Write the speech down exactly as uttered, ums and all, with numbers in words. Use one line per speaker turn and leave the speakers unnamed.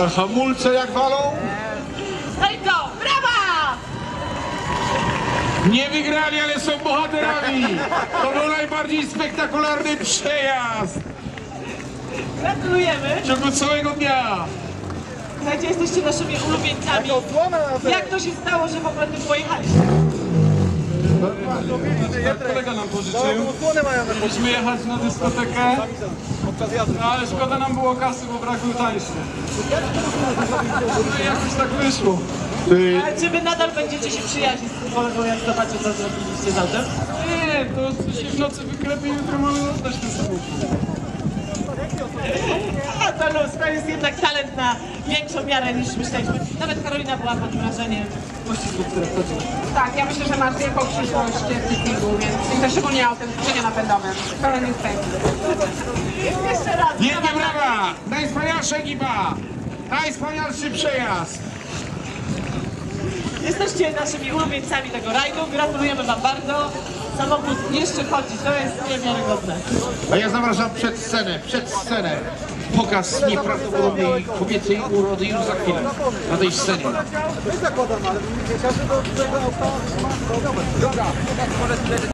A hamulce jak walą?
Hejko, brawa!
Nie wygrali, ale są bohaterami. To był najbardziej spektakularny przejazd
Gratulujemy.
w ciągu całego dnia.
Słuchajcie, jesteście naszymi ulubieńcami. Jak to się stało, że w ogóle tym pojechaliście?
Kolega nam pożyczył. Mieliśmy jechać na dyskotekę, no ale szkoda nam było kasy, bo brakły tańsze. No i jakoś tak wyszło.
Ale czy wy nadal będziecie się przyjaźnić z tym kolegą, jak zobaczycie, co zrobiliście za tym?
Nie, to się w nocy wyklepie i jutro mamy oddać ten samochód.
A to luz, to jest jednak talent na większą miarę niż myśleliśmy. Nawet Karolina była pod wrażeniem poślizgów, które wchodziły.
Tak, ja myślę, że masz wielką przyszłość w cyklingu, więc i też szczególnie o tym zbliżeniu napędowym. Pełen jest pewny.
Jeszcze raz.
Wielkie brawa! Najwspanialsza ekipa! Najwspanialszy przejazd!
Jesteście naszymi ulubieńcami tego rajdu. Gratulujemy wam bardzo. Samochód jeszcze chodzi, to jest niewiarygodne.
A ja zapraszam przed scenę, przed scenę. Pokaz nieprawdopodobnej kobiecej urody już za chwilę na tej scenie.
Zakładam, ale nie wiedział, że do tego auta ma